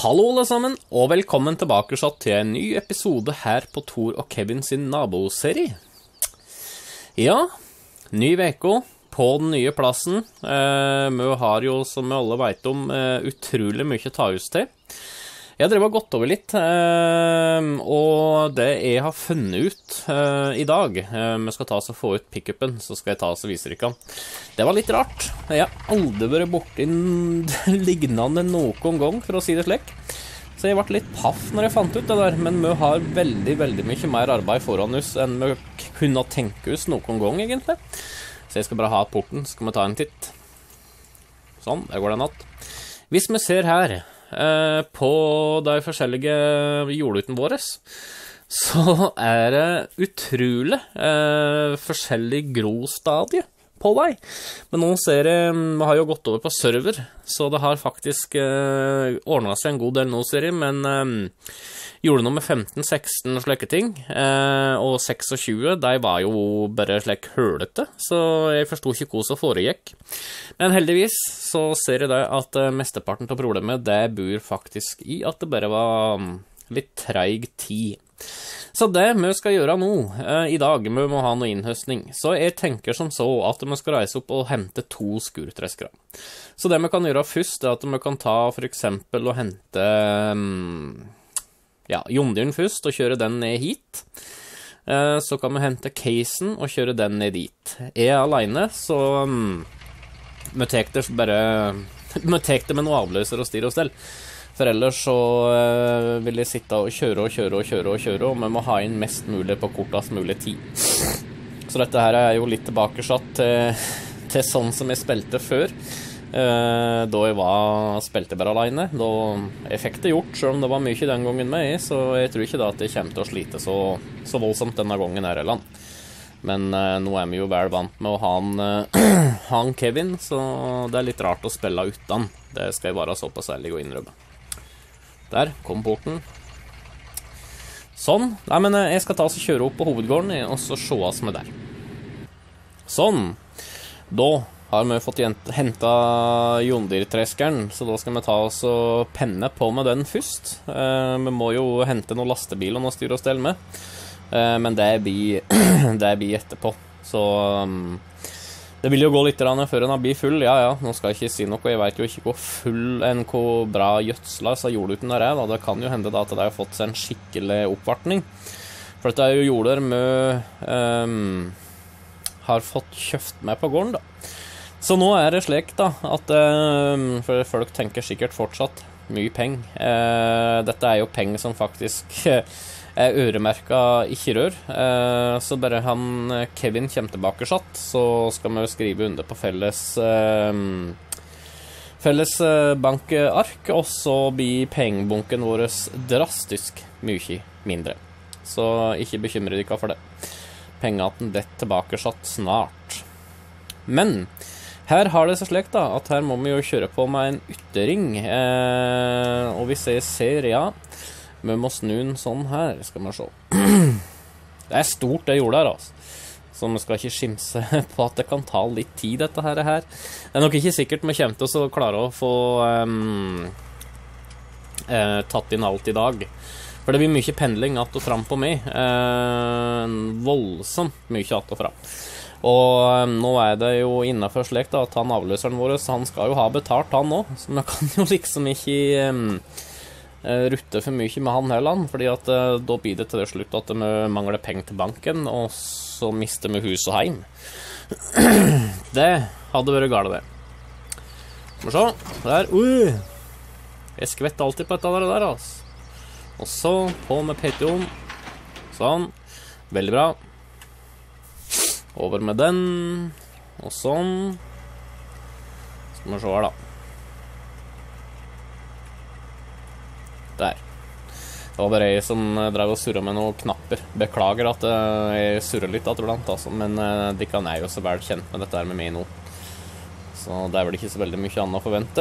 Hallo alle sammen, og velkommen tilbake til en ny episode her på Thor og Kevin sin naboserie. Ja, ny veko på den nye plassen. Vi har jo, som vi alle vet om, utrolig mye ta oss til. Jeg drev og gått over litt, og det jeg har funnet ut i dag, vi skal ta oss og få ut pick-upen, så skal jeg ta oss og vise dere. Det var litt rart. Jeg har aldri vært borti lignende noen gang, for å si det slik. Så jeg ble litt paff når jeg fant ut det der, men vi har veldig mye mer arbeid foran oss enn vi kunne tenke oss noen gang, egentlig. Så jeg skal bare ha porten, så skal vi ta en titt. Sånn, der går det natt. Hvis vi ser her, på de forskjellige jordutene våre, så det utrolig forskjellig grostadie på vei. Men nå ser jeg, vi har jo gått over på server, så det har faktisk ordnet seg en god del nå, ser jeg, men jordenummer 15, 16 og slike ting, og 26, de var jo bare slik hølete, så jeg forstod ikke hva som foregikk. Men heldigvis så ser jeg det at mesteparten av problemet, det bor faktisk i at det bare var litt treig tid. Så det vi skal gjøre nå, i dag, vi må ha noe innhøstning. Så jeg tenker som så at vi skal reise opp og hente 2 skurtreskere. Så det vi kan gjøre først, at vi kan ta for eksempel og hente Jondyren først og kjøre den ned hit. Så kan vi hente casen og kjøre den ned dit. Jeg alene, så vi tek det med noe avløser og styr og stell. For ellers så vil jeg sitte og kjøre, og vi må ha inn mest mulig på kortest mulig tid. Så dette her jo litt tilbake til sånn som jeg spilte før, da jeg spilte bare alene. Da jeg fikk det gjort, selv om det var mye den gangen med, så jeg tror ikke da at jeg kommer til å slite så voldsomt denne gangen her eller annet. Men nå vi jo vel vant med å ha han Kevin, så det litt rart å spille uten. Det skal jeg være såpass ærlig å innrømme. Der kom porten. Sånn. Nei, men jeg skal ta oss og kjøre opp på hovedgården, og så se oss med der. Sånn. Da har vi fått hentet Jondyrtreskeren, så da skal vi ta oss og penne på med den først. Vi må jo hente noen lastebil og noe styr og stell med. Men det blir etterpå. Så det vil jo gå litt før den blir full. Ja, nå skal jeg ikke si noe. Jeg vet jo ikke hvor bra gjødsla så jorduten der da. Det kan jo hende da at det har fått seg en skikkelig oppvartning. For dette jo jorder vi har fått kjøft med på gården da. Så nå det slik da, at for folk tenker sikkert fortsatt mye penger. Dette jo penger som faktisk øremerket ikke rør, så bare han Kevin kommer tilbake satt, så skal vi skrive under på felles bankark, og så blir pengebunken vår drastisk mye mindre. Så ikke bekymre dere for det. Pengene det tilbake satt snart. Men her har det så slik da, at her må vi jo kjøre på med en yttering, og hvis jeg ser, vi må snu den sånn her, skal vi se. Det stort det jordet her, altså. Så vi skal ikke skimse på at det kan ta litt tid, dette her. Det nok ikke sikkert vi kommer til å klare å få tatt inn alt i dag. For det blir mye pendling att og fram på meg. Voldsomt mye att og fram. Og nå det jo innenfor slik da, at han avløseren vår, han skal jo ha betalt han også. Så vi kan jo liksom ikke rutte for mye med han heller, fordi at da blir det til det slutt at vi mangler penger til banken, og så mister vi hus og heim. Det hadde vært galt det. Skal vi se, der, jeg skvetter alltid på dette der, altså. Og så på med Petion, sånn, veldig bra. Over med den, og sånn. Skal vi se her da. Der. Det var bare jeg som drev og surret med noen knapper. Beklager at jeg surrer litt, tror jeg, altså. Men de kan jo så vel kjent med dette her med meg nå. Så det vel ikke så veldig mye annet å forvente.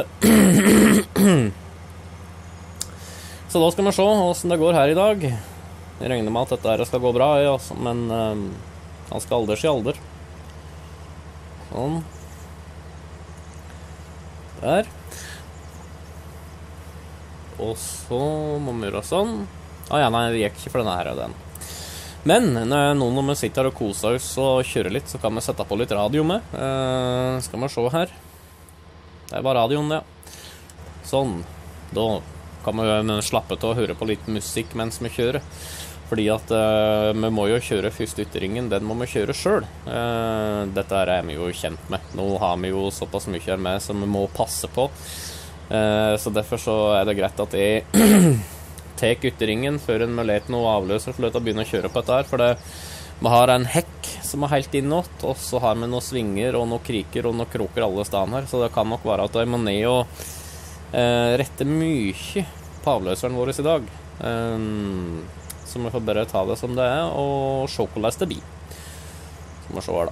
Så da skal vi se hvordan det går her i dag. Jeg regner med at dette her skal gå bra, altså. Men han skal aldri si alder. Sånn. Der. og så må vi gjøre sånn. Ja, nei, det gikk ikke for denne her og den. Men når vi sitter her og koser oss og kjører litt, så kan vi sette på litt radio med. Skal vi se her. Det bare radioen, ja. Sånn. Da kan vi slappe til å høre på litt musikk mens vi kjører. Fordi at vi må jo kjøre første ytteringen, den må vi kjøre selv. Dette her vi jo kjent med. Nå har vi jo såpass mye her med som vi må passe på. Så derfor så det greit at jeg tek ytteringen før en mulighet noe avløser for å begynne å kjøre på dette her. For vi har en hekk som er helt innåt, og så har vi noen svinger og noen kriker og noen kroker alle stedene her. Så det kan nok være at jeg må ned og rette mye på avløseren vår i dag. Så vi får bare ta det som det er, og se hvordan det blir. Så må vi se her da.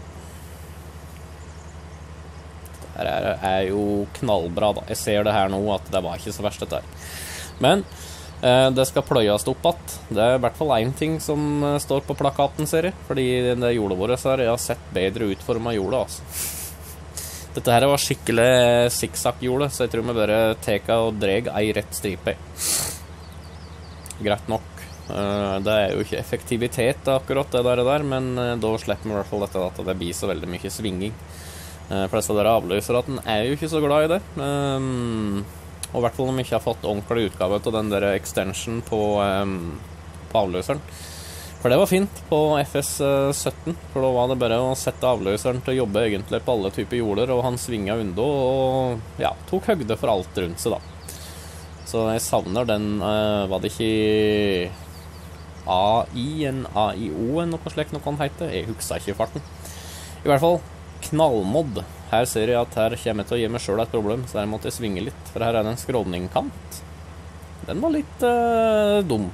Dette er jo knallbra da. Jeg ser det her nå at det var ikke så verst dette her. Men det skal pløyes opp at. Det er i hvert fall en ting som står på plakaten, ser jeg. Fordi det jordet vårt her, jeg har sett bedre utformet jordet, altså. Dette her var skikkelig sikksakk-jordet, så jeg tror vi bare teka og dreg ei rett stripe. Greit nok. Det er jo ikke effektivitet akkurat det der, men da slipper vi i hvert fall dette at det blir så veldig mye svinging. For disse der avløser at den er jo ikke så glad i det. Og i hvert fall om vi ikke har fått ordentlig utgave til den der extension på avløseren. For det var fint på FS17, for da var det bare å sette avløseren til å jobbe egentlig på alle typer jorder, og han svinget unna og ja, tok høgde for alt rundt seg da. Så jeg savner den, var det ikke AI, en AIO, noe slik noe kan heite? Jeg husker ikke i farten. I hvert fall, knallmodd. Her ser jeg at her kommer jeg til å gi meg selv et problem, så her måtte jeg svinge litt, for her er det en skråningkant. Den var litt dum.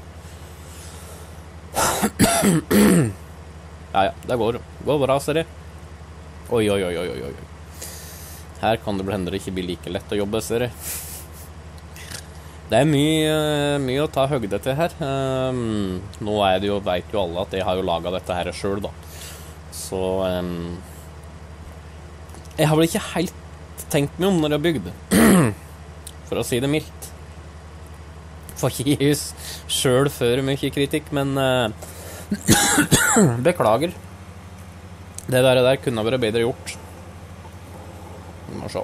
Ja, det går bra, ser jeg. Oi. Her kan det bli hender det ikke bli like lett å jobbe, ser jeg. Det er mye å ta høgde til her. Nå er det jo, vet jo alle at jeg har jo laget dette her selv da. Så jeg har vel ikke helt tenkt meg om når jeg har bygd. For å si det mildt. Får ikke gi oss selv før mye kritikk, men beklager. Det der kunne vært bedre gjort. Vi må se.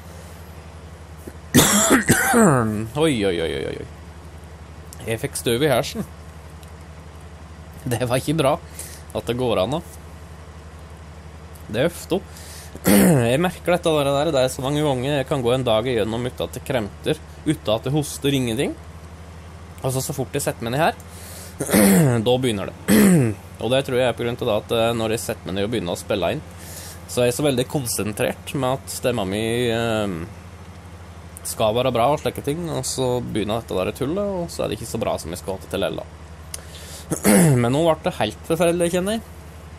Oi. Jeg fikk støv i hersen. Det var ikke bra at det går an da. Det er ofte. Jeg merker dette der. Det er så mange ganger jeg kan gå en dag igjennom uten at det kremter, uten at det hoster ingenting. Og så fort jeg setter meg ned her, da begynner det. Og det tror jeg er på grunn til at når jeg setter meg ned og begynner å spille inn, så er jeg så veldig konsentrert med at stemmen min skal være bra og slike ting, og så begynner dette der tullet, og så er det ikke så bra som jeg skal ha det til ella. Men nå ble det helt forferdelig, kjenner jeg.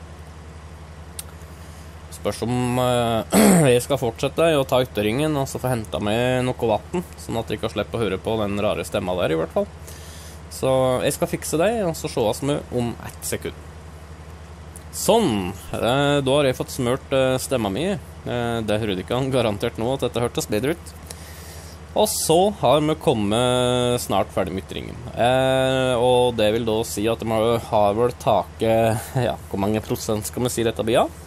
Spørs om jeg skal fortsette å ta ytteringen, og så få hentet med noe vatten, sånn at jeg kan slippe å høre på den rare stemmen der i hvert fall. Så jeg skal fikse det, og så ses vi om 1 sekund. Sånn, da har jeg fått smørt stemmen min. Det hører ikke garantert nå at dette hørtes bedre ut. Og så har vi kommet snart ferdig med yttringen. Og det vil da si at vi har vel taket, ja, hvor mange prosent skal vi si dette blir av?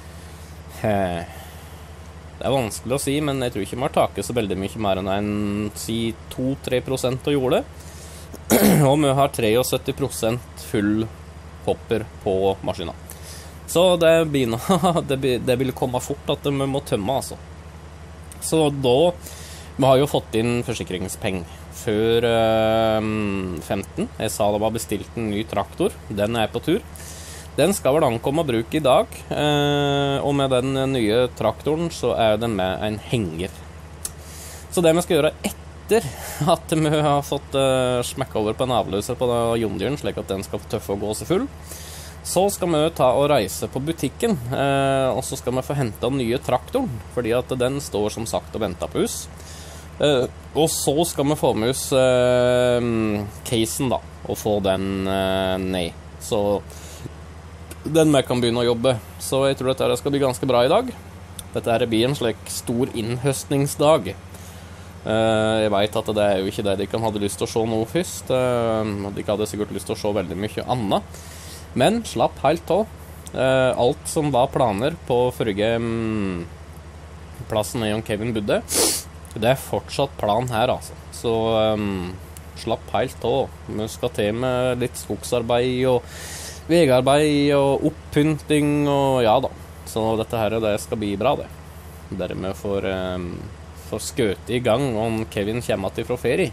Det er vanskelig å si, men jeg tror ikke vi har taket så veldig mye mer enn si 2-3% av jordet. Og vi har 73% full hopper på maskinen. Så det vil komme fort at vi må tømme, altså. Så da, vi har jo fått inn forsikringspeng før 15. Jeg sa det var bestilt en ny traktor. Den er på tur. Den skal vel ankomme å bruke i dag, og med den nye traktoren så er det med en henger. Så det vi skal gjøre etter at vi har fått smekket over på en avløser på Jondyren, slik at den skal få tøffe og gå seg full, så skal vi ta og reise på butikken, og så skal vi få hentet den nye traktoren, fordi at den står som sagt og venter på oss. Og så skal vi få med oss casen da, og få den ned. Så den vi kan begynne å jobbe. Så jeg tror dette skal bli ganske bra i dag. Dette blir en slik stor innhøstningsdag. Jeg vet at det jo ikke det de kan hadde lyst til å se nå først. De hadde sikkert lyst til å se veldig mye annet. Men slapp helt av. Alt som var planer på forrige plassen jeg og Kevin bodde, det fortsatt plan her, altså. Så slapp helt av. Vi skal til med litt skogsarbeid og vegarbeid og opppynting og ja da. Så dette her, det skal bli bra, det. Dermed får skøte i gang om Kevin kommer til fra ferie.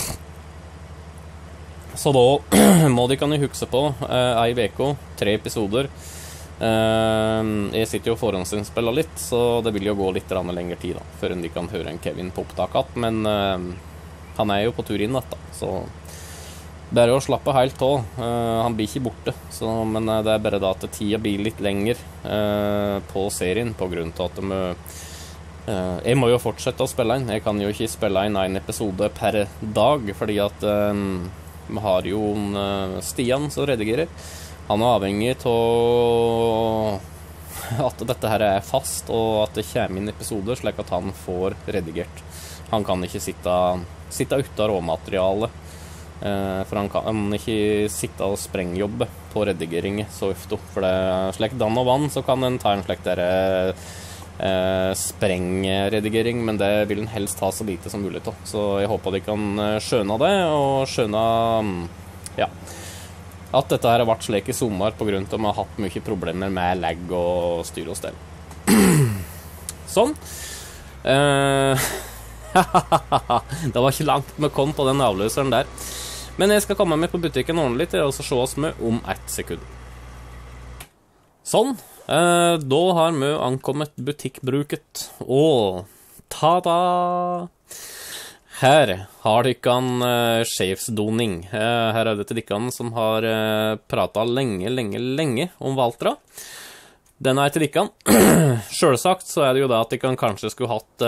Så da må de kan jo huske på ei veko, 3 episoder. Jeg sitter jo og forhåndsinnspiller litt, så det vil jo gå litt lengre tid da, før de kan høre en Kevin på opptaket. Men han jo på tur inn da, så bare å slappe helt av. Han blir ikke borte, så, men det bare da at tida blir litt lenger på serien, på grunn til at jeg må jo fortsette å spille inn. Jeg kan jo ikke spille inn en episode per dag, fordi at vi har jo Stian som redigerer. Han avhengig av at dette her fast, og at det kommer inn episoder slik at han får redigert. Han kan ikke sitte ute av råmaterialet, for han kan ikke sitte og sprengjobbe på redigering så ofte. For det slik dann og vann, så kan en ta en slik der sprengredigering, men det vil en helst ha så lite som mulig til. Så jeg håper de kan skjønne det, og skjønne ja, at dette her har vært slik i sommer på grunn til at vi har hatt mye problemer med lag og styr og stell. Sånn. Det var ikke langt vi kom på den avløseren der. Men jeg skal komme med på butikken ordentlig til, og så se oss med om 1 sekund. Sånn. Da har vi ankommet butikkbruket. Og ta-da! Her har dykkene sjefsdoning. Her det til dykkene som har pratet lenge om Valtra. Den til dykkene. Selvsagt så det jo da at de kanskje skulle hatt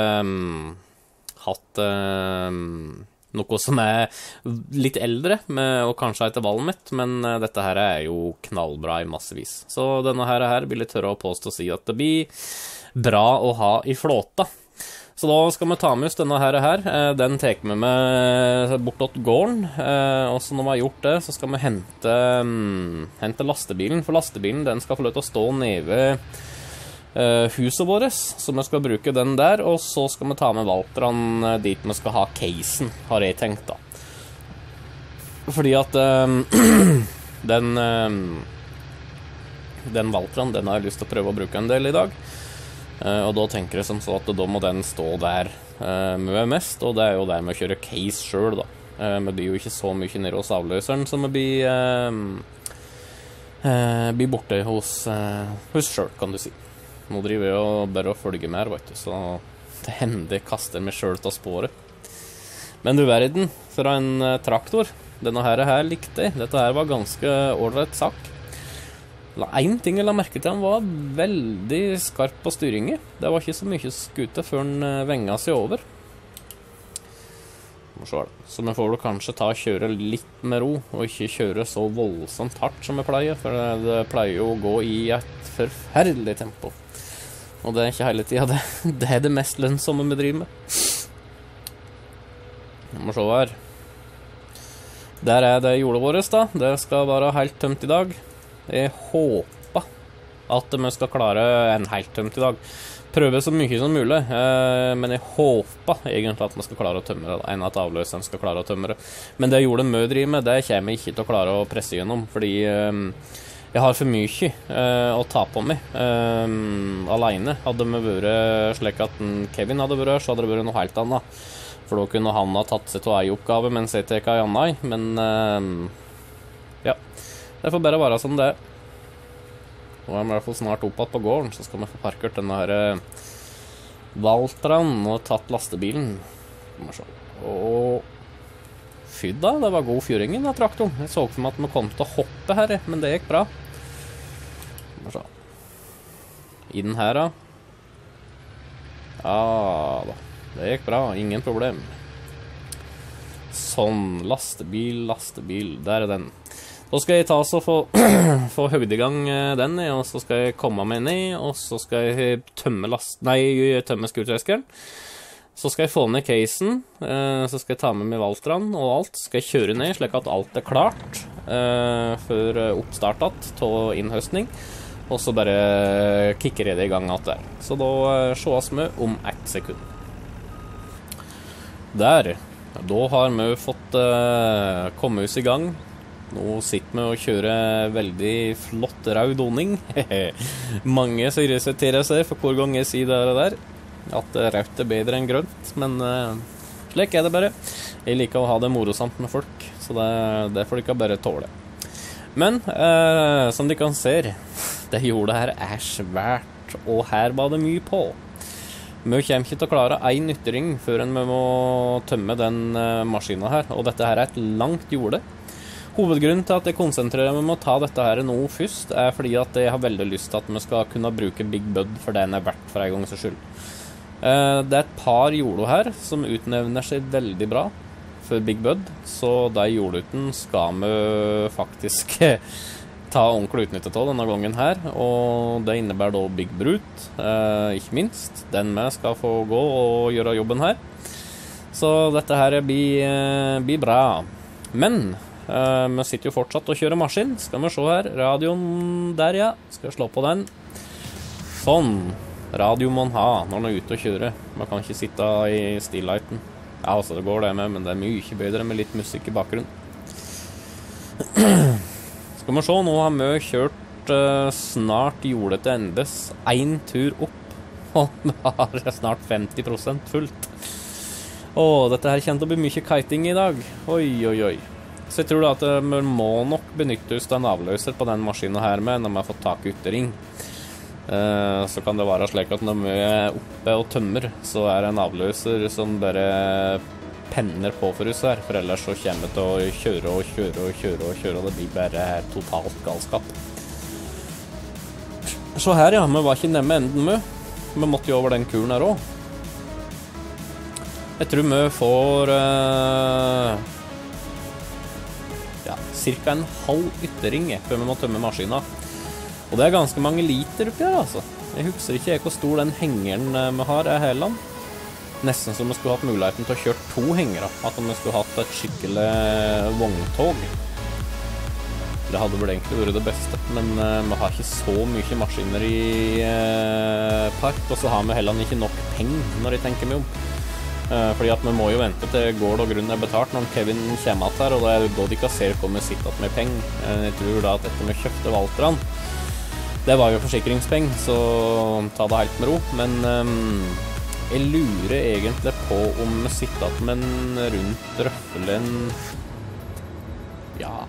noe som litt eldre, og kanskje etter valmet, men dette her jo knallbra i massevis. Så denne her vil jeg tørre å påstå å si at det blir bra å ha i flåta. Så da skal vi ta med oss denne her. Den tar vi med bortåt gården, og så når vi har gjort det, så skal vi hente lastebilen, for lastebilen den skal få lov til å stå nede huset vårt, så vi skal bruke den der, og så skal vi ta med Valtran dit vi skal ha casen, har jeg tenkt da. Fordi at den Valtran, den har jeg lyst til å prøve å bruke en del i dag. Og da tenker jeg som så at da må den stå der mye mest, og det jo der med å kjøre case selv da. Vi blir jo ikke så mye nede hos avløseren som vi blir borte hos selv, kan du si. Nå driver jeg jo bare å følge med her, vet du, så det hender jeg kaster meg selv til sporet. Men du verden, for en traktor, denne her likte jeg. Dette her var ganske ordentlig sak. En ting jeg la merke til, han var veldig skarp på styringen. Det var ikke så mye skute før han venget seg over. Så vi får vel kanskje ta og kjøre litt med ro, og ikke kjøre så voldsomt hardt som vi pleier, for det pleier jo å gå i et forferdelig tempo. Og det ikke hele tiden, det det mest lønnsomme vi driver med. Vi må se her. Der det jordet vårt da, det skal være helt tømt i dag. Jeg håper at vi skal klare en helt tømt i dag. Prøve så mye som mulig, men jeg håper egentlig at vi skal klare å tømme det, enn at avløseren skal klare å tømme det. Men det jordet vi driver med, det kommer jeg ikke til å klare å presse gjennom, fordi jeg har for mye å ta på meg alene. Hadde vi vært slik at Kevin hadde vært, så hadde det vært noe helt annet. For da kunne han ha tatt seg til en oppgave, mens jeg tar en annen. Men ja, det får bare være som det. Nå vi i hvert fall snart opp på gården, så skal vi få parkert denne her Valtran og tatt lastebilen. Og fy da, det var god fjøringen av traktoren. Jeg så for meg at vi kom til å hoppe her, men det gikk bra. Inn her da. Ja da, det gikk bra, ingen problem. Sånn, lastebil, der den. Så skal jeg ta oss og få høgd i gang den, og så skal jeg komme meg ned, og så skal jeg tømme skurtreskeren. Så skal jeg få ned casen, så skal jeg ta med meg Valtran og alt. Så skal jeg kjøre ned slik at alt er klart før oppstartet til innhøstning. Og så bare kikker jeg det i gang alt der. Så da sees vi om 1 sekund. Der, da har vi fått komme oss i gang. Nå sitter vi og kjører veldig flott rød doning. Mange som irriterer seg for hver gang jeg sier det der. At rødt er bedre enn grønt, men slik er det bare. Jeg liker å ha det morosamt med folk, så det får de ikke bare tåle. Men, som de kan se, det jordet her er svært, og her var det mye på. Vi kommer ikke til å klare en yttering før vi må tømme den maskinen her, og dette her er et langt jorde. Hovedgrunnen til at jeg konsentrerer meg om å ta dette her nå først, er fordi at jeg har veldig lyst til at vi skal kunne bruke Big Bud for det den er verdt for en gangs skyld. Det er et par jordo her som utnevner seg veldig bra for Big Bud, så de jorduten skal vi faktisk ta ordentlig utnyttet av denne gangen her, og det innebærer da Big Brut, ikke minst. Den vi skal få gå og gjøre jobben her. Så dette her blir bra. Men vi sitter jo fortsatt og kjører maskin. Skal vi se her, radioen der, ja. Skal jeg slå på den. Sånn. Radio må man ha når man er ute og kjører. Man kan ikke sitte i stilllighten. Ja, altså det går det med, men det er mye bedre med litt musikk i bakgrunnen. Skal vi se, nå har vi kjørt snart jordet til endes. En tur opp, og vi har snart 50% fullt. Dette her kjent å bli mye kiting i dag. Oi, oi, oi. Så jeg tror da at vi må nok benytte oss av en avløser på den maskinen her med når vi har fått tak i yttering. Så kan det være slik at når vi er oppe og tømmer, så er det en avløser som bare penner på for oss her, for ellers så kommer vi til å kjøre og kjøre og kjøre og kjøre, og det blir bare totalt galskap. Så her, ja, vi var ikke nemme enden med. Vi måtte jo over den kuren her også. Jeg tror vi får cirka en halv yttering før vi må tømme maskinen. Og det er ganske mange liter oppi her, altså. Jeg husker ikke hvor stor den hengeren vi har er heland. Nesten som vi skulle hatt muligheten til å kjøre 2 hengere. At vi skulle hatt et skikkelig vogntog. Det hadde vel egentlig vært det beste. Men vi har ikke så mye maskiner i park, og så har vi heller ikke nok penger når jeg tenker meg om. Fordi at vi må jo vente til gård og grunn er betalt når Kevin kommer at her, og det er da de ikke ser hvor vi sitter med penger. Jeg tror da at etter vi kjøpte Valtran, det var jo forsikringspeng, så ta det helt med ro. Men jeg lurer egentlig på om vi sitter med en rundt røffelen, ja,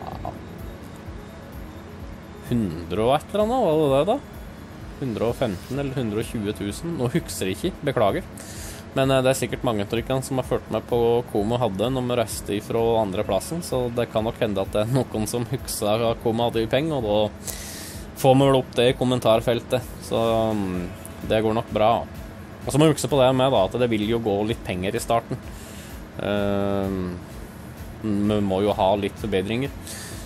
100 og et eller annet, hva var det da? 115 eller 120 000, nå husker jeg ikke, beklager. Men det er sikkert mange av dere som har ført med på hva vi hadde når vi reiste fra andre plassen, så det kan nok hende at det er noen som husker hva vi hadde i penger, og da får vi vel opp det i kommentarfeltet, så det går nok bra. Og så må vi huske på det med da, at det vil jo gå litt penger i starten. Vi må jo ha litt forbedringer.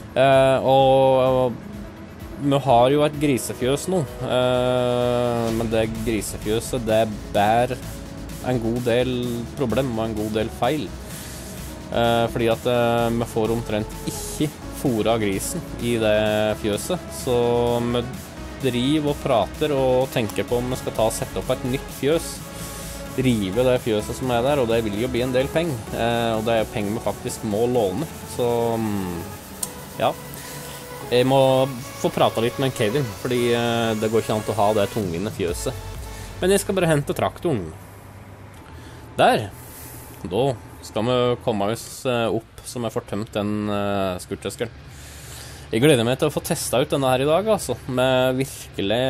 Og vi har jo et grisefjøs nå, men det grisefjøset, det bærer en god del problem og en god del feil. Fordi at vi får omtrent ikke fôret grisen i det fjøset, så vi driver og prater og tenker på om vi skal ta og sette opp et nytt fjøs, rive det fjøset som er der, og det vil jo bli en del penger, og det er penger vi faktisk må låne, så ja, jeg må få prate litt med Kevin, fordi det går ikke an til å ha det tungvinte fjøset. Men jeg skal bare hente traktoren. Der, da skal vi komme oss opp så vi får tømt den skurtøskeren. Jeg gleder meg til å få testet ut denne her i dag, altså, med virkelig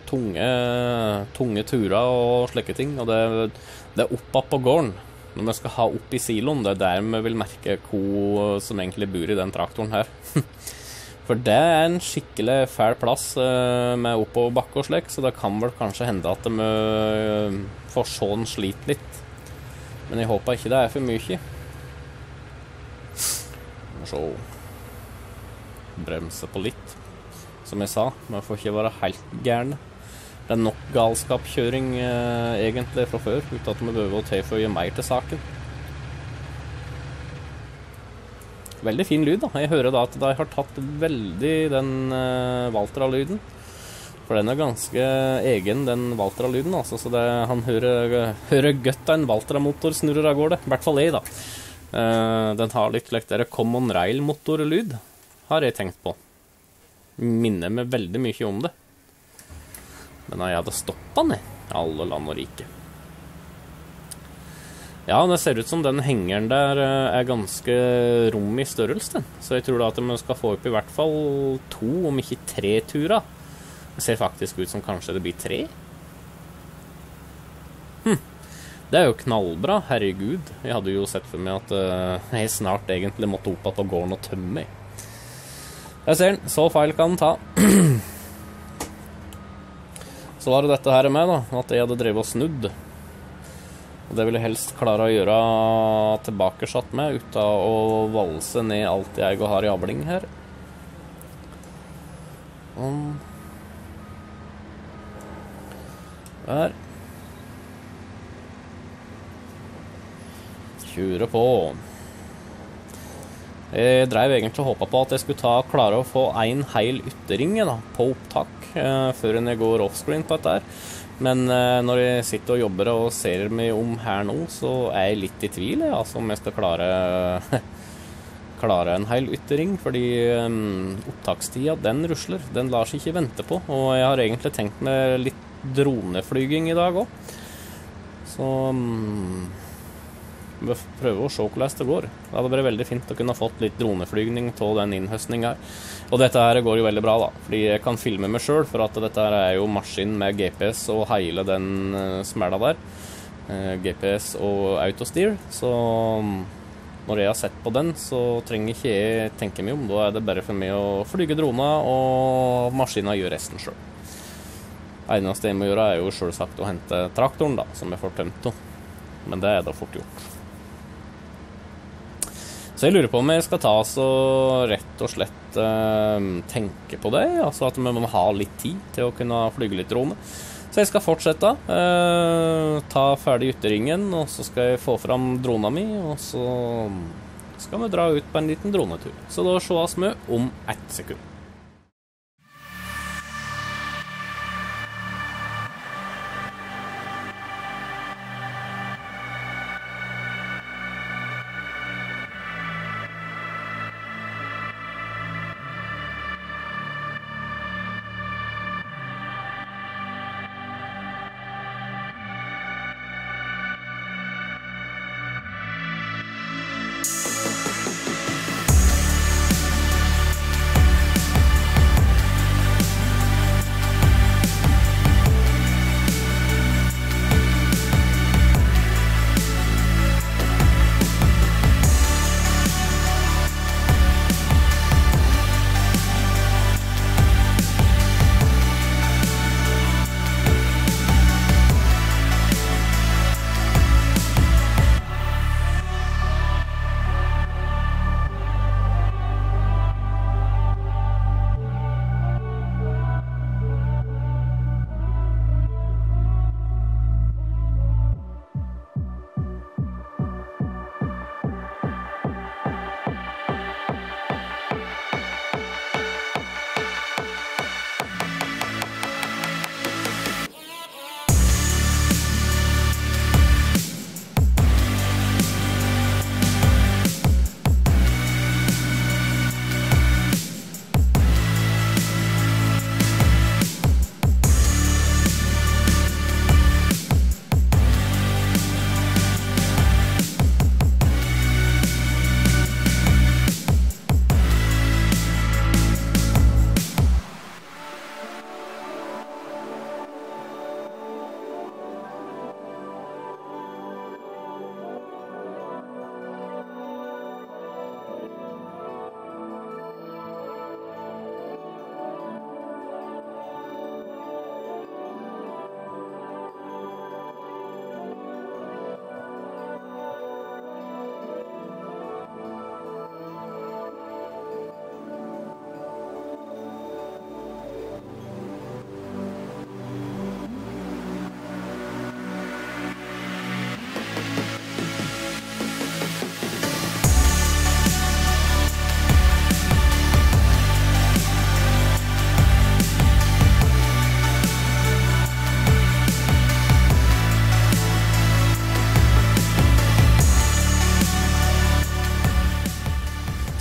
tunge turer og slike ting, og det er oppe på gården. Når vi skal ha opp i siloen, det er der vi vil merke hva som egentlig bor i den traktoren her. For det er en skikkelig fæl plass med opp og bakke og slik, så det kan vel kanskje hende at vi får se den slite litt. Men jeg håper ikke det er for mye. Så bremse på litt. Som jeg sa, man får ikke være helt gærne. det nok galskapkjøring egentlig fra før, uten at vi behøver å tilføye mer til saken. Veldig fin lyd da. Jeg hører da at de har tatt veldig den Valtra-lyden. For den ganske egen, den Valtra-lyden, altså. Så han hører godt en Valtra-motor snurrer av gårde. I hvert fall jeg da. Den har litt like der Common Rail-motor-lyd, har jeg tenkt på. Minner meg veldig mye om det. Men jeg hadde stoppet den i alle land og rike. Ja, det ser ut som den hengeren der ganske rom i størrelse. Så jeg tror da at vi skal få opp i hvert fall 2, om ikke 3 turer. Det ser faktisk ut som kanskje det blir 3. Det jo knallbra, herregud. Jeg hadde jo sett for meg at jeg snart egentlig måtte opp på gården og tømme. Jeg ser den, så feil kan den ta. Så var det dette her med da, at jeg hadde drevet og snudd. Og det ville jeg helst klare å gjøre tilbakesatt med, uten å valse ned alt jeg har i avling her. Der. Kjøre på. Jeg drev egentlig og håpet på at jeg skulle klare å få en hel ytterring da, på opptak før jeg går offscreen på dette her. Men når jeg sitter og jobber og ser meg om her nå, så jeg litt i tvil altså, om jeg skal klare en hel ytterring, fordi opptakstida, den rusler. Den lar seg ikke vente på, og jeg har egentlig tenkt meg litt droneflyging i dag også. Så vi prøver å se hvordan det går. Det hadde vært veldig fint å kunne ha fått litt droneflygning til den innhøstningen her. Og dette her går jo veldig bra da, fordi jeg kan filme meg selv, for at dette her jo maskin med GPS og hele den smella der. GPS og autosteer, så når jeg har sett på den, så trenger ikke jeg tenke meg om. Da det bare for meg å flyge drona, og maskinen gjør resten selv. Det eneste jeg må gjøre jo selvsagt å hente traktoren da, som jeg får tømt nå. Men det da fort gjort. Så jeg lurer på om jeg skal ta så rett og slett tenke på det, altså at vi må ha litt tid til å kunne flyge litt drone. Så jeg skal fortsette, ta ferdig ytterringen, og så skal jeg få fram drona mi, og så skal vi dra ut på en liten dronetur. Så da ses vi om 1 sekund.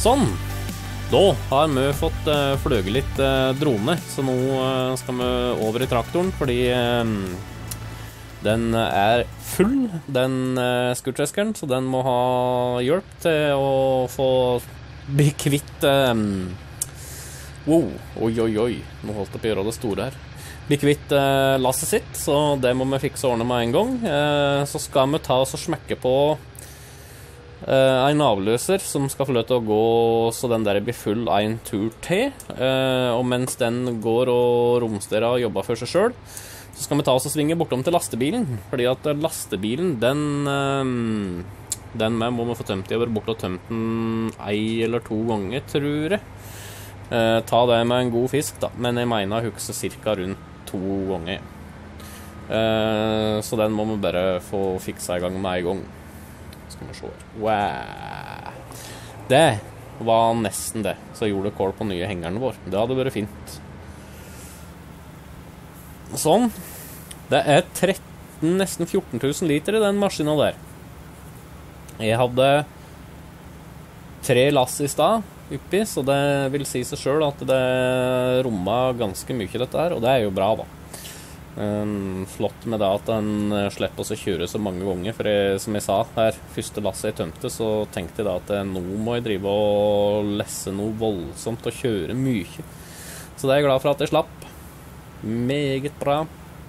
Sånn. Da har vi fått fløge litt drone, så nå skal vi over i traktoren, fordi den er full, den skurtreskeren, så den må ha hjelp til å få bli kvitt wow, oi, nå holdt jeg på å gjøre det store her. Bli kvitt lasset sitt, så det må vi fikse ordne med en gang. Så skal vi ta oss og smekke på en avløser som skal få lov til å gå så den der blir full en tur til. Og mens den går og romsterer og jobber for seg selv, så skal vi ta oss og svinge bortom til lastebilen. Fordi at lastebilen, den må vi få tømt i. Jeg har vært borte og tømt den 1 eller 2 ganger, tror jeg. Ta det med en god fisk da, men jeg mener jeg husker cirka rundt 2 ganger. Så den må vi bare få fiksa i gang med en gang. Skal vi se her. Wow. Det var nesten det. Så jeg gjorde kål på nye hengeren vår. Det hadde vært fint. Sånn. Det er 13, nesten 14 000 liter i den maskinen der. Jeg hadde 3 lass i stad oppi, så det vil si seg selv at det rommet ganske mye dette her, og det er jo bra da. Flott med det at den slipper oss å kjøre så mange ganger, for som jeg sa her, første lasset jeg tømte, så tenkte jeg da at nå må jeg drive og lesse noe voldsomt og kjøre mye. Så det er jeg glad for at jeg slapp. Meget bra.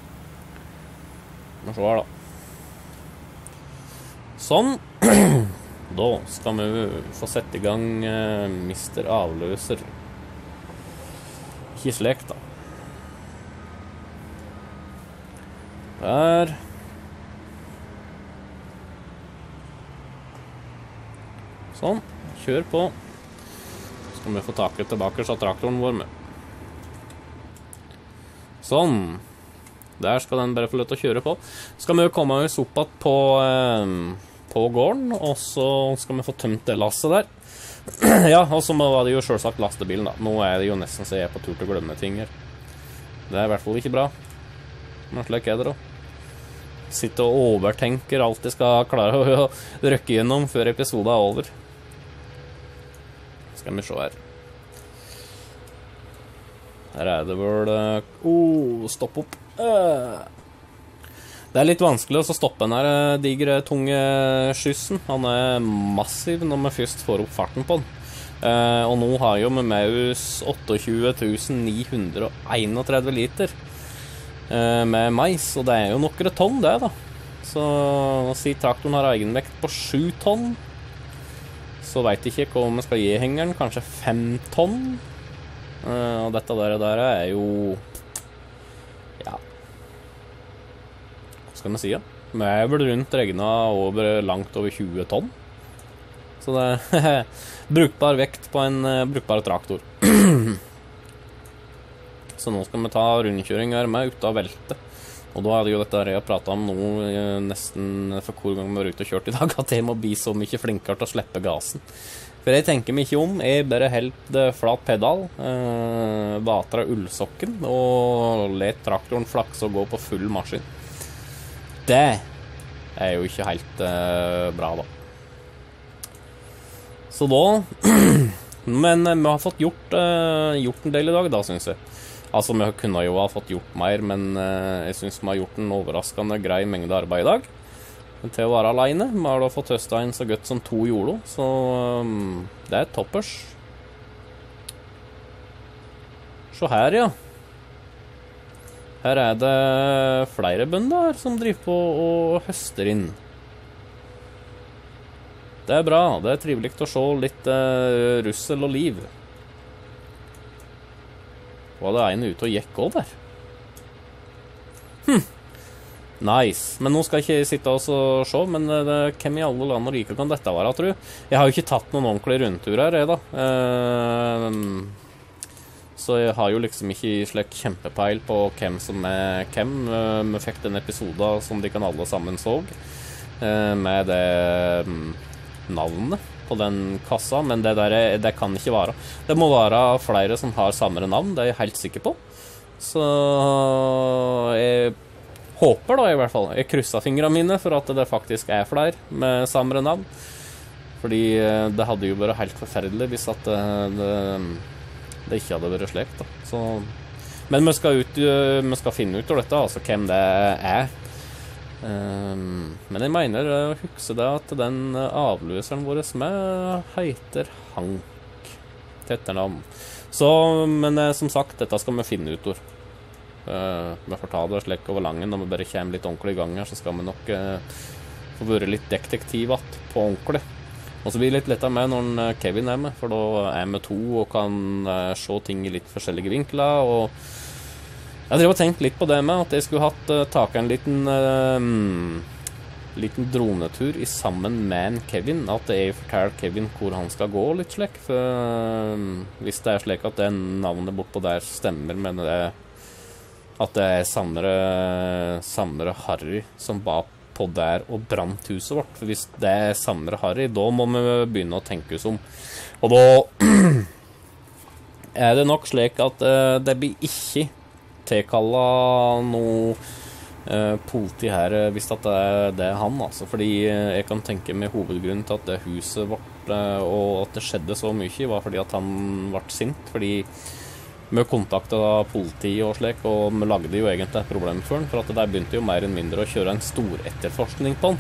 Må se her da. Sånn. Da skal vi få sette i gang Mr. Avløser. Ikke slik da. Der. Sånn, kjør på. Så skal vi få taket tilbake så traktoren vår med. Sånn. Der skal den bare få lov til å kjøre på. Så skal vi komme oss opp på gården, og så skal vi få tømt det lasset der. Ja, og så var det jo selvsagt lastebilen da. Nå er det jo nesten så jeg er på tur til å glemme ting her. Det er i hvert fall ikke bra. Men slik er det da. Sitte og overtenker alt jeg skal klare å røkke gjennom før episoden er over. Skal vi se her. Her er det vel... stopp opp. Det er litt vanskelig å stoppe den her digre, tunge skyssen. Han er massiv når vi først får opp farten på den. Og nå har jo med Maus 28 931 liter med mais, og det er jo nokkere tonn det da. Så si traktoren har egenvekt på 7 tonn, så vet jeg ikke hva vi skal gi hengeren, kanskje 5 tonn. Og dette der er jo, ja, hva skal vi si da? Vi er vel rundt regnet langt over 20 tonn. Så det er brukbar vekt på en brukbar traktor. Så nå skal vi ta rundkjøring her med ut av veltet. Og da er det jo dette jeg har pratet om nå nesten for hver gang vi har ute og kjørt i dag, at jeg må bli så mye flinkere til å slippe gasen. For jeg tenker meg ikke om, jeg bare helt flat pedal, vater av ullsokken og let traktoren flakse og gå på full maskin. Det er jo ikke helt bra da. Så da, men vi har fått gjort en del i dag da, synes jeg. Altså, vi kunne jo ha fått gjort mer, men jeg synes vi har gjort en overraskende grei mengde arbeid i dag. Til å være alene. Vi har da fått høstet inn så godt som 2 jordo, så det er toppers. Så her, ja. Her er det flere bønder som driver på og høster inn. Det er bra, det er trivelig å se litt russel og liv. Var det en ute og gikk også der? Nice. Men nå skal jeg ikke sitte og se, men hvem i alle land og rike kan dette være, tror jeg? Jeg har jo ikke tatt noen ordentlig rundtur her, jeg da. Så jeg har jo liksom ikke slik kjempepeil på hvem som er hvem. Vi fikk den episoden som de kan alle sammen så, med det navnet på den kassa, men det kan ikke være. Det må være flere som har samme navn, det er jeg helt sikker på. Så jeg håper da i hvert fall, jeg krysser fingrene mine for at det faktisk er flere med samme navn. Fordi det hadde jo vært helt forferdelig hvis at det ikke hadde vært slik, da. Så, men vi skal finne ut av dette, altså hvem det er. Men jeg mener å huske det at den avløseren vår med heter Hank til etternavn. Så, men som sagt, dette skal vi finne ut av. Vi får ta det slik over langen. Når vi bare kommer litt ordentlig i gang her, så skal vi nok få være litt detektivat på ordentlig. Og så blir det litt lettere med når Kevin er med, for da er vi to og kan se ting i litt forskjellige vinkler. Og jeg drev og tenkt litt på det med at jeg skulle hatt taket en liten dronetur i sammen med Kevin, at jeg forteller Kevin hvor han skal gå litt slik, for hvis det er slik at det navnet bortpå der stemmer med det, at det er sammere Harry som ba på der og brant huset vårt, for hvis det er sammere Harry, da må vi begynne å tenke oss om. Og da er det nok slik at det blir ikke tilkallet noe politi her hvis det er han, altså. Fordi jeg kan tenke meg hovedgrunnen til at det huset vårt og at det skjedde så mye var fordi at han ble sint, fordi vi kontaktet politiet og slik, og vi lagde jo egentlig et problem for han, for at de begynte jo mer enn mindre å kjøre en stor etterforskning på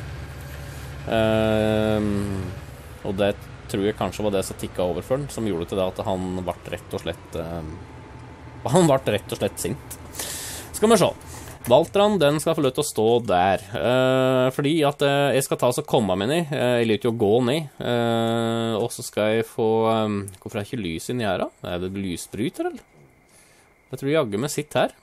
han. Og det tror jeg kanskje var det som tikket over for han, som gjorde til det at han ble rett og slett sint. Skal vi se. Valtran, den skal få lov til å stå der. Fordi at jeg skal ta og komme meg ned. Jeg liker jo å gå ned. Og så skal jeg få... hvorfor er ikke lys inni her da? Er det lysbryter, eller? Jeg tror jagger meg sitt her.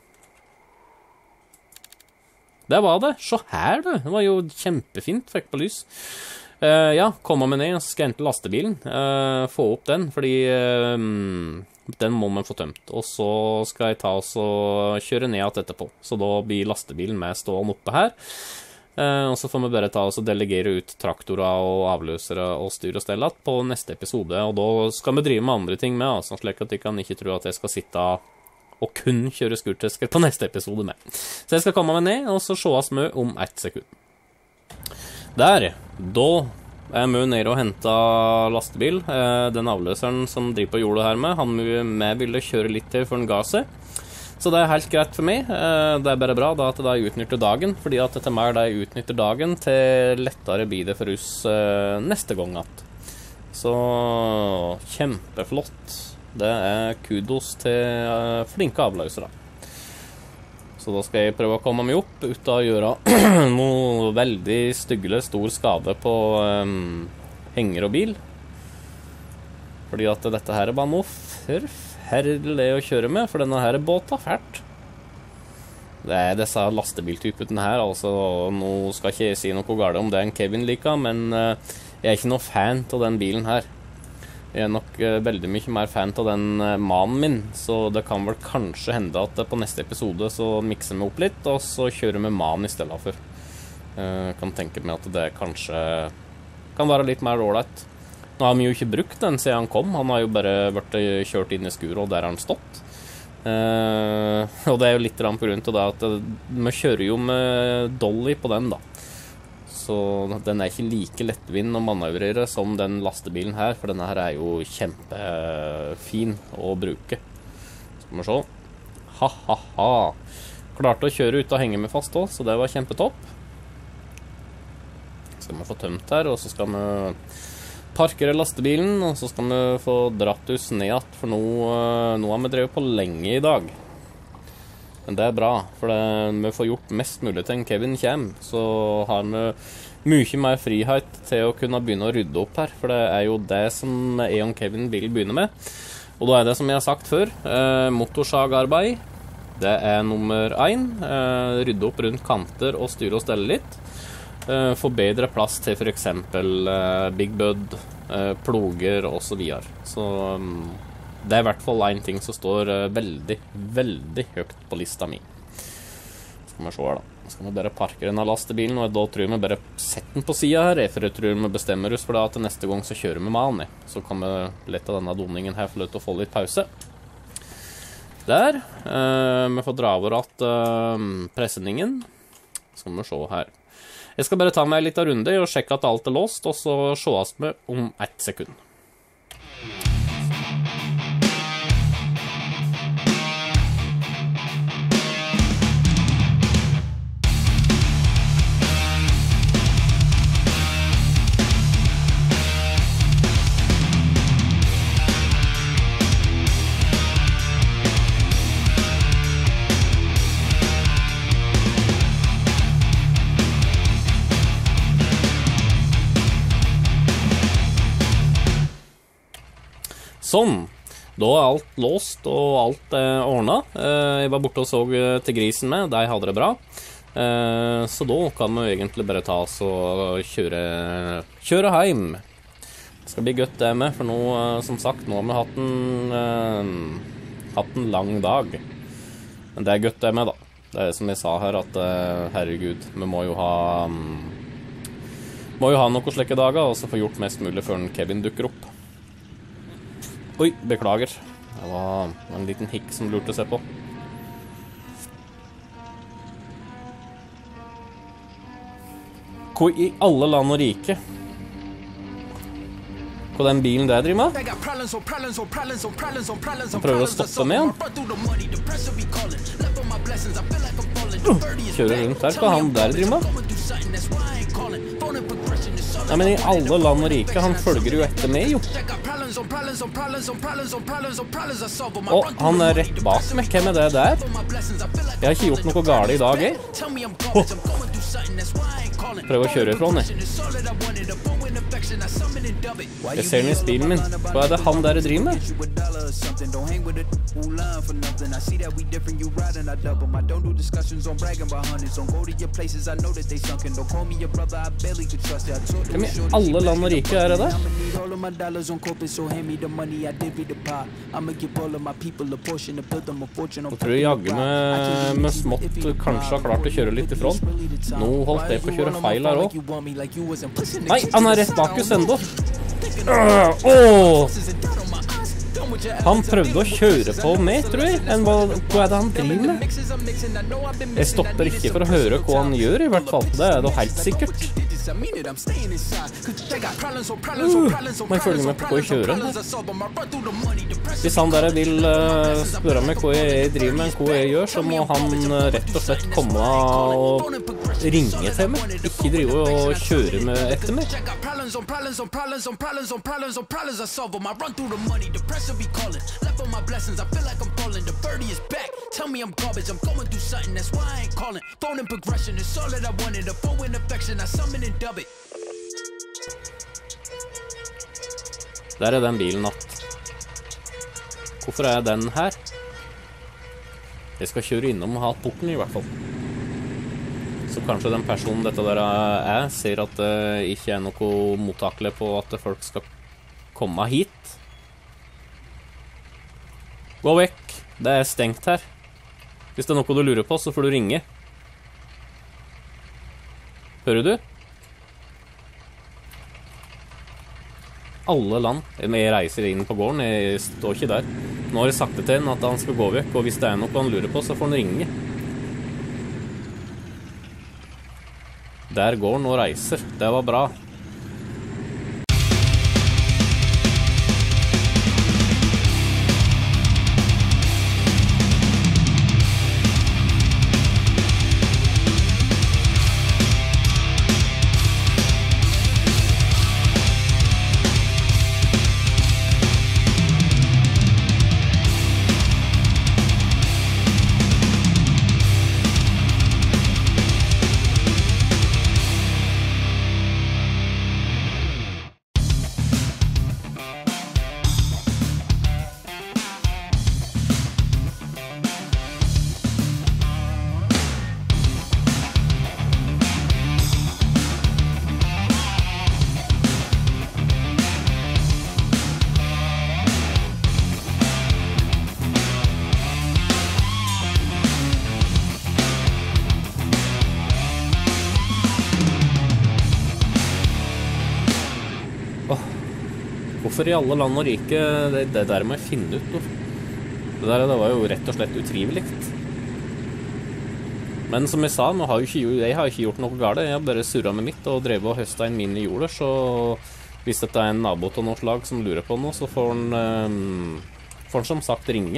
Der var det. Se her, du. Det var jo kjempefint, fikk på lys. Ja, komme meg ned, og så skal jeg hente lastebilen. Få opp den, fordi den må man få tømt. Og så skal jeg ta og kjøre ned alt etterpå. Så da blir lastebilen med stående oppe her. Og så får vi bare ta og delegere ut traktorer og avløsere og styre og stelle på neste episode. Og da skal vi drive med andre ting med, altså, slik at de kan ikke tro at jeg skal sitte og kun kjøre skurtesker på neste episode med. Så jeg skal komme meg ned, og så sees vi om 1 sekund. Der, da er vi nede og hentet lastebil. Den avløseren som driver på jordet her med, han med ville kjøre litt til for en ga seg. Så det er helt greit for meg. Det er bare bra da at de utnytter dagen, fordi at etter mer de utnytter dagen til lettere blir det for oss neste gang. Så kjempeflott. Det er kudos til flinke avløsere. Så da skal jeg prøve å komme meg opp uten å gjøre noe veldig styggelig stor skade på henger og bil. Fordi at dette her er bare noe forferdelig å kjøre med, for denne her båten er fælt. Det er disse lastebiltypene her, altså nå skal ikke jeg si noe galt om det en Kevin liker, men jeg er ikke noe fan av den bilen her. Jeg er nok veldig mye mer fan av den mannen min, så det kan vel kanskje hende at på neste episode så mikser vi opp litt, og så kjører vi mannen i stedet for. Jeg kan tenke meg at det kanskje kan være litt mer ålreit. Nå har vi jo ikke brukt den siden han kom, han har jo bare vært kjørt inn i skuret, og der har han stått. Og det er jo litt på grunn til det at vi kjører jo med dolly på den da. Så den er ikke like lettvinn å manøvrere som den lastebilen her, for denne her er jo kjempefin å bruke. Skal vi se. Ha, ha, ha. Klarte å kjøre ut og henge meg fast også, så det var kjempetopp. Skal vi få tømt her, og så skal vi parkere lastebilen, og så skal vi få dratt oss ned, for nå har vi drevet på lenge i dag. Men det er bra, for vi får gjort mest mulig til en Kevin kommer, så har vi mye mer frihet til å kunne begynne å rydde opp her, for det er jo det som jeg og Kevin vil begynne med. Og da er det som jeg har sagt før, motorsagarbeid, det er nummer 1, rydde opp rundt kanter og styre og stelle litt, få bedre plass til for eksempel Big Bud, ploger og så videre. Så det er i hvert fall en ting som står veldig, veldig høyt på lista mi. Skal vi se her da. Skal vi bare parkere denne lastebilen, og da tror jeg vi bare setter den på siden her, for jeg tror vi bestemmer oss for det at neste gang så kjører vi med den. Så kan vi lette denne doningen her for å få litt pause. Der. Vi får dra over at presseningen. Skal vi se her. Jeg skal bare ta meg litt av runde og sjekke at alt låst, og så sees vi om 1 sekund. Sånn, da alt låst og alt ordnet. Jeg var borte og så til grisen med, de hadde det bra. Så da kan vi egentlig bare ta oss og kjøre hjem. Det skal bli godt det med, for nå, som sagt, nå har vi hatt en lang dag. Men det godt det med da. Det som jeg sa her, at herregud, vi må jo ha noen slike dager, og så få gjort mest mulig før Kevin dukker opp. Oi, beklager. Det var en liten hikk som lurte seg på. Hva i alle land og rike? Hva den bilen der driver med? Han prøver å stoppe med han. Kjører rundt der. Hva han der driver med? Nei, men i alle land og rike, han følger jo etter meg, jo. Og han rett bak meg. Hvem det der? Jeg har ikke gjort noe galt i dag, jeg. Prøv å kjøre ifra han, jeg. Jeg ser den i bilen min. Hva det han der driver med? Hvem i alle land og rike det der? Jeg tror jaggu med smått kanskje har klart å kjøre litt ifra. Nå holdt jeg på å kjøre feil her også. Nei, han rett bak oss enda. Han prøvde å kjøre på meg, tror jeg. Hva det han driver med? Jeg stopper ikke for å høre hva han gjør, i hvert fall. Det da helt sikkert. Må jeg følge med på hva jeg kjører? Hvis han der vil spørre meg hva jeg driver med, hva jeg gjør, så må han rett og slett komme og ringe til meg. Ikke drive og kjøre med etter meg. Tell me I'm garbage, I'm going through something, that's why I ain't calling. Phone and progression is all that I wanted. A phone and affection, I summon and dub it. Der den bilen natt. Hvorfor den her? Jeg skal kjøre innom og ha porten i hvert fall. Så kanskje den personen dette der ser at det ikke noe mottakelig på at folk skal komme hit. Gå vekk, det stengt her. Hvis det noe du lurer på, så får du ringe. Hører du? Alle land. Jeg reiser inn på gården, jeg står ikke der. Nå har jeg sagt det til han at han skal gå vekk, og hvis det noe han lurer på, så får han ringe. Der går han og reiser. Det var bra. Hvorfor i alle land og rike, det der må jeg finne ut. Det var jo rett og slett utrivelig. Men som jeg sa, jeg har ikke gjort noe galt. Jeg har bare surret med mitt og drevet og høstet inn mine jorder, så hvis dette en nabo til noe slag som lurer på noe, så får han som sagt ringe.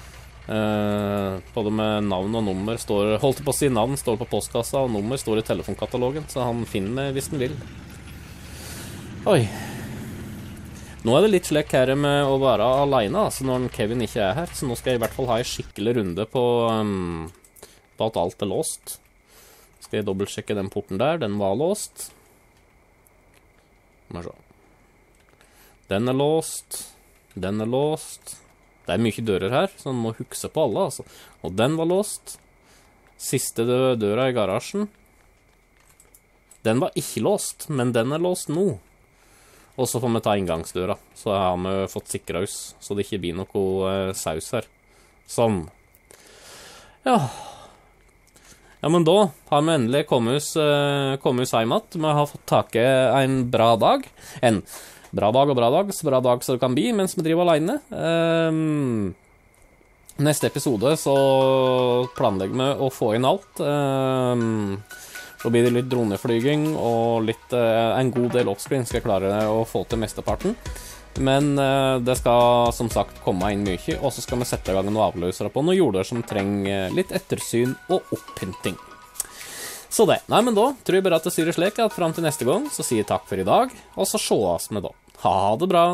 Både med navn og nummer holdt på å si navn står på postkassa, og nummer står i telefonkatalogen, så han finner meg hvis han vil. Oi. Nå det litt slik her med å være alene, altså når Kevin ikke her, så nå skal jeg i hvert fall ha en skikkelig runde på at alt låst. Skal jeg dobbeltsjekke den porten der, den var låst. Må se. Den låst. Den låst. Det mye dører her, så man må hukse på alle, altså. Og den var låst. Siste døra i garasjen. Den var ikke låst, men den låst nå. Og så får vi ta inngangsdøra, så har vi fått sikret oss, så det ikke blir noe saus her. Sånn. Ja. Ja, men da har vi endelig kommet oss hjem igjen. Vi har fått take en bra dag. En bra dag og bra dag, så bra dag så det kan bli mens vi driver alene. Neste episode så planlegger vi å få inn alt. Så blir det litt droneflyging og en god del offscreen skal jeg klare å få til mesteparten. Men det skal som sagt komme inn mye, og så skal vi sette i gang noen avløsere på noen jorder som trenger litt ettersyn og opppynting. Så det. Nei, men da tror jeg bare at det sier det slik at frem til neste gang så sier jeg takk for i dag, og så sjåas vi da. Ha det bra!